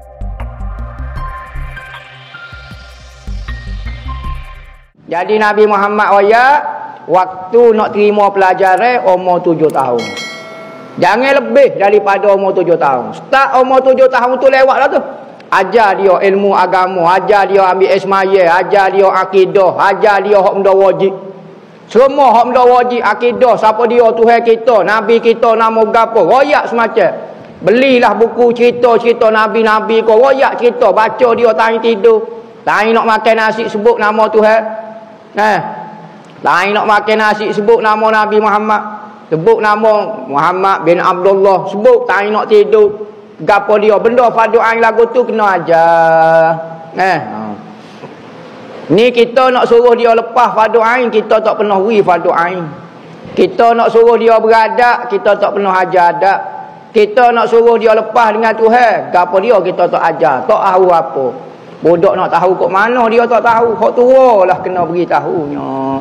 Jadi Nabi Muhammad royak waktu nak terima pelajaran umur 7 tahun. Jangan lebih daripada umur 7 tahun. Start umur 7 tahun tu lewat lah tu. Ajar dia ilmu agama, ajar dia ambil ismaya, ajar dia akidah, ajar dia hak benda wajib. Semua hak benda wajib, akidah, siapa dia, Tuhan kita, Nabi kita, nama gapo, royak semacam. Belilah buku cerita-cerita Nabi-Nabi kau, royak cerita, baca dia time tidur. Lain nak makan nasi sebut nama Tuhan. Lain nak makan nasi sebut nama Nabi Muhammad, sebut nama Muhammad bin Abdullah, sebut tak nak tidur gapo dia benda fardu ain lagu tu kena ajar. Ni kita nak suruh dia lepas fardu ain, kita tak pernah fardu ain. Kita nak suruh dia beradab, kita tak pernah ajar adab. Kita nak suruh dia lepas dengan Tuhan, gapo dia kita tak ajar, tak tahu apa. Budak nak tahu kok mana dia tak tahu. Hak tua lah kena beritahunya.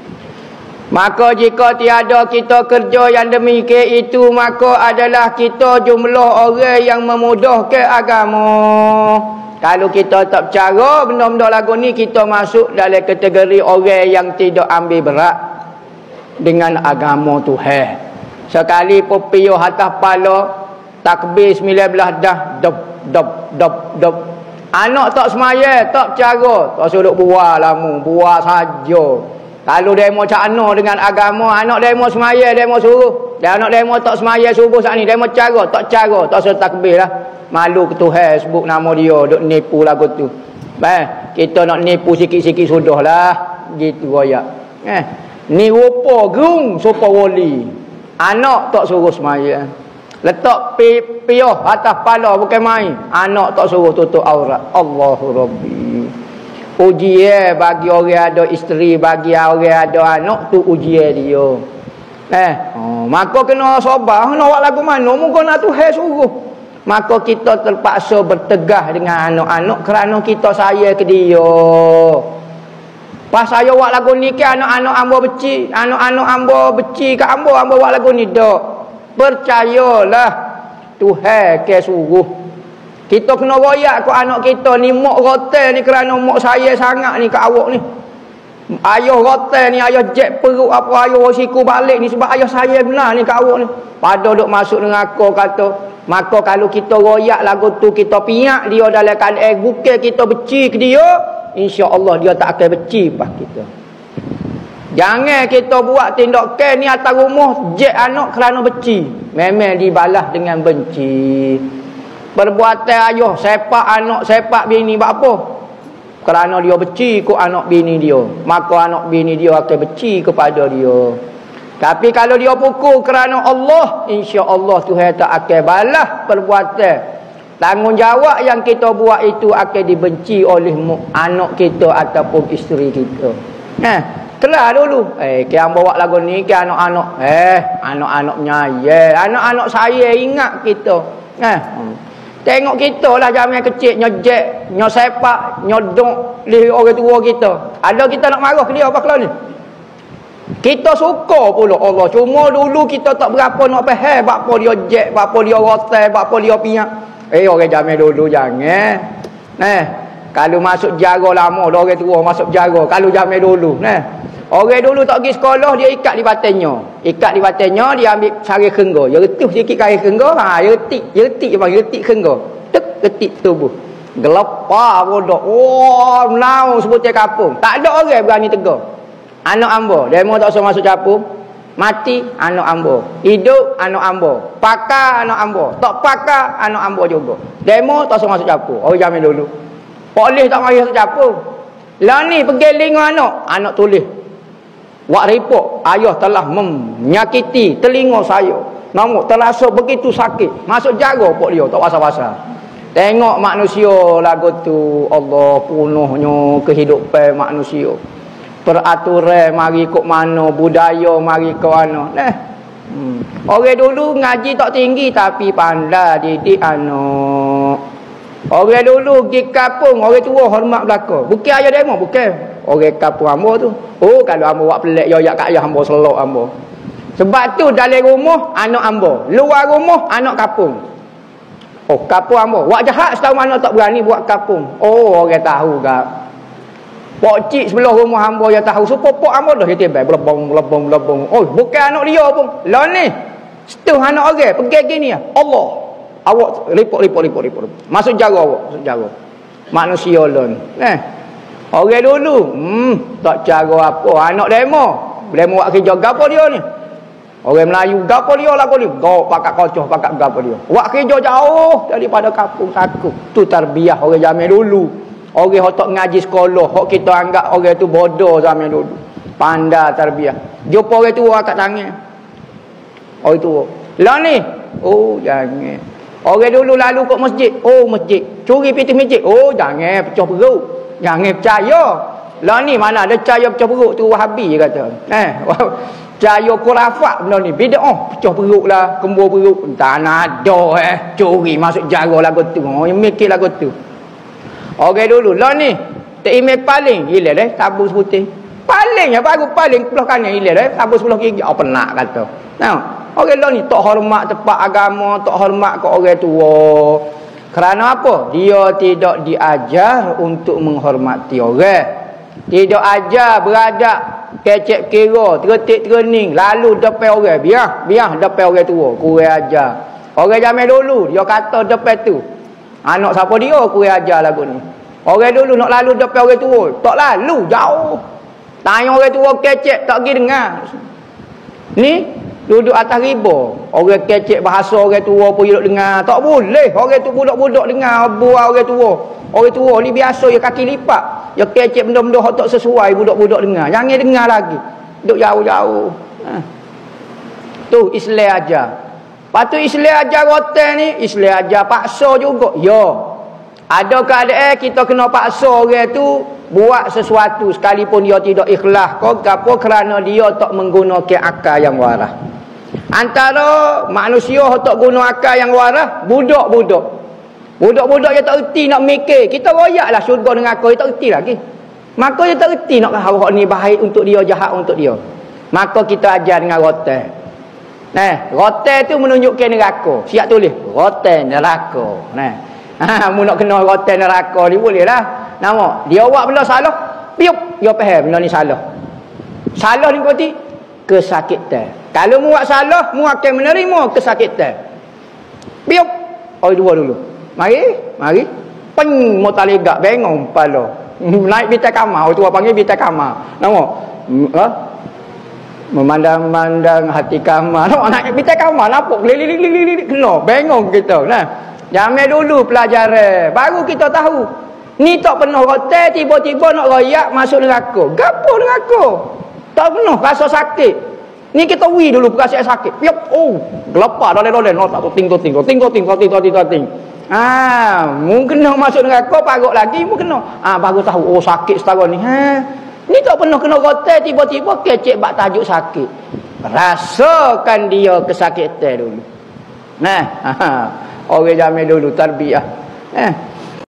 Maka jika tiada kita kerja yang demikian itu, maka adalah kita jumlah orang yang memudahkan agama. Kalau kita tak bercara benda-benda lagu ni, kita masuk dalam kategori orang yang tidak ambil berat dengan agama Tuhan. Sekali popio atas kepala takbir 19 dah dop dop dop dop. Anak tak semaya, tak bercara, tak suruh buah lamu, buah saja. Kalau demo cakna dengan agama, anak demo semaya, demo suruh. Dan anak demo tak semaya subuh saat ni, demo cara, tak suruh takbir lah. Malu ke Tuhan sebut nama dia, duk nipu lagu tu. Kita nak nipu sikit-sikit sudahlah. Gitu royak. Ni rupa gerung sopa wali. Anak tak suruh semaya. Letak piyah atas kepala bukan main. Anak tak suruh tutup aurat. Allahu Rabbi. Ujian bagi orang ada isteri, bagi orang ada anak tu ujian dia. Maka kena sabar. Nak buat lagu mana? Muka nak Tuhan suruh. Maka kita terpaksa bertegah dengan anak-anak kerana kita sayang ke dia. Pas saya buat lagu ni ke anak-anak ambo beci, anak-anak ambo beci ke ambo buat lagu ni dak. Percayalah Tuhan ke suruh. Kita kena royak ke anak kita ni, mak rotel ni kerana mak saya sangat ni ke awak ni. Ayah rotel ni, ayah jek perut apa, ayah siku balik ni sebab ayah saya benar ni ke awak ni. Pada duk masuk dengan aku kata, maka kalau kita royak lagu tu, kita piak dia dalam keadaan bukan kita beci ke dia, insya-Allah dia tak akan beci pas kita. Jangan kita buat tindakan ni atas rumah jek anak kerana benci. Memang dibalas dengan benci. Perbuatan ayah sepak anak, sepak bini buat apa? Kerana dia benci ke anak bini dia, maka anak bini dia akan benci kepada dia. Tapi kalau dia pukul kerana Allah, insya-Allah Tuhan tak akan balas perbuatan. Tanggungjawab yang kita buat itu akan dibenci oleh anak kita ataupun isteri kita. Kelah dulu. Kian bawa lagu ni ke anak-anak. Anak-anak menyayang. Anak-anak saya ingat kita. Tengok kita lah zaman kecil nyojek, nyosepak, nyodok lihat orang tua kita. Ada kita nak marah ke dia apa kalau ni? Kita suka pula Allah. Cuma dulu kita tak berapa nak faham apa dia jek, apa dia rotai, apa dia piak. Orang zaman dulu jangan. Kalau masuk jaga lama, orang tua masuk jaga. Kalau zaman dulu, orang dulu tak pergi sekolah, dia ikat di batannya. Ikat di batannya, dia ambil sari kengga. Dia retuh sikit kari kengga, dia retik je bang, retik kengga. Tek, retik tubuh. Gelapa bodoh. Oh, menau sebutir kampung. Tak ada orang berani tegur. Anak ambo, demo tak usah masuk capung. Mati anak ambo. Hidup anak ambo. Pakar anak ambo. Tak pakar anak ambo juga. Demo tak usah masuk capung. Orang zaman dulu. Polis tak mari masuk capung. Lah ni pergi dengan anak tulis. Wak report, ayah telah menyakiti telinga saya. Namun terasa begitu sakit. Masuk jaga pok dia, tak pasal-pasal. Tengok manusia lagu tu, Allah penuhnya kehidupan manusia. Peraturan mari kok mana, budaya mari ke mana. Orang dulu ngaji tak tinggi tapi pandai didik anak. Orang dulu pergi kampung, orang tua hormat belaka. Bukan ayah demo, bukan. Orang kampung hamba tu. Oh, kalau hamba buat pelik, ya kat ayah hamba selok hamba. Sebab tu dalam rumah, anak hamba. Luar rumah, anak kampung. Oh, kapung hamba. Wak jahat setahu mana tak berani buat kapung. Oh, orang tahu gak. Pok cik sebelah rumah hamba yang tahu. So, pok hamba dah dia tiba. Belabong. Oh, bukan anak dia pun. Lah ni. Setuh anak orang. Pergi gini ya. Allah. Awak repot. Masuk jaga awak. Masuk jaga. Manusia lah ni. Orang dulu. Tak cara apa. Anak demo. Demo buat kerja. Gapa dia ni? Orang Melayu. Gapa dia lah ni? Gau pakat kocoh. Pakat gapa dia. Buat kerja jauh. Daripada kampung takut. Tu tarbiyah orang zaman dulu. Orang yang tak ngaji sekolah, hok kita anggap orang tu bodoh zaman dulu. Pandai tarbiyah. Jumpa orang tu angkat tangan. Orang tu. Lah ni. Oh, jangan. Orang dulu lalu kat masjid. Oh, masjid. Curi pintu masjid. Oh, jangan pecah perut. Jangan percaya. Lah ni mana ada percaya pecah perut tu Wahabi je kata. Percaya khurafat benda ni. Bid'ah. Pecah perut lah, kembur perut. Tak ada curi masuk jara lagu tu. Oh, mikir lagu tu. Orang dulu lah ni tak email paling hilang dah sabun putih paling ya baru paling belah kanan hilang dah sabun sebelah kiri apa nak kata nah orang lah ni tak hormat tempat agama tak hormat ke orang tua kerana apa dia tidak diajar untuk menghormati orang tidak ajar beradab kecek kira tertik terening lalu depan orang biar depan orang tua kurang ajar orang zaman dulu dia kata depan tu anak siapa dia kurang ajar lagu ni. Orang dulu nak lalu depan orang tua. Tak lalu, jauh. Tanya orang tua kecek, tak pergi dengar. Ni, duduk atas riba. Orang kecek bahasa orang tua pun duduk dengar. Tak boleh. Orang tu budak-budak dengar buah orang tua. Orang tua ni biasa, dia kaki lipat. Dia kecek benda-benda yang tak sesuai budak-budak dengar. Jangan dengar lagi. Duduk jauh-jauh. Tu Islam ajar. Lepas tu Islam ajar rotan ni, Islam ajar paksa juga. Ya. Ada keadaan kita kena paksa orang tu buat sesuatu sekalipun dia tidak ikhlas apa kerana dia tak menggunakan akal yang waras. Antara manusia yang tak guna akal yang waras, budak-budak. Budak-budak yang tak erti nak mikir. Kita royaklah syurga dengan akal, dia tak erti lagi. Maka dia tak erti nak hak ni baik untuk dia, jahat untuk dia. Maka kita ajar dengan rotan. Rotan tu menunjukkan neraka. Siap tulis. Rotan neraka. Mu nak kena rotan neraka ni boleh lah. Nama. Dia buat benda salah. Piup. Dia faham benda ni salah. Salah ni berarti kesakitan. Kalau mu buat salah, mu akan menerima kesakitan. Piup. Oh, dua dulu. Mari. Peng motalegak bengong kepala. Naik bitai kamar. Oh, tu orang panggil bitai kamar. Nama. Memandang-mandang hati kamar. Nak bitai kamar nampak lilik kena bengong kita nah. Zaman dulu pelajaran baru kita tahu. Ni tak pernah rotan tiba-tiba nak royak masuk neraka. Gapo neraka? Tak pernah rasa sakit. Ni kita dulu perasaan sakit. Piup. Oh, gelepar doleh-doleh no tak ting. Mungkin nak masuk neraka parut lagi mungkin baru tahu sakit setara ni. Ni tak pernah kena rotan tiba-tiba kecek bak tajuk sakit. Rasakan dia kesakitan dulu. Orang zaman dulu tarbiyah.